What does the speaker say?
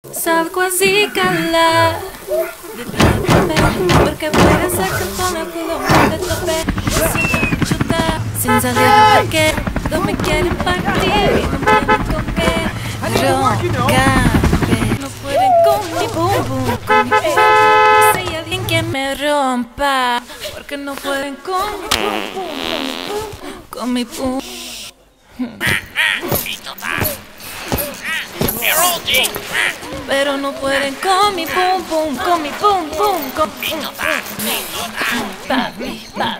Salgo así calar porque puede ser que pone culo de tope. Bichota, sin salir de porque no me quieren partir y no tienen con qué romper. No pueden con mi boom boom, con mi boom. Y si hay alguien que me rompa, porque no pueden con mi boom boom, con mi boom. KAROL G. Pero no pueden con mi boom boom, con mi boom boom, con mi Bichota. papi, papi.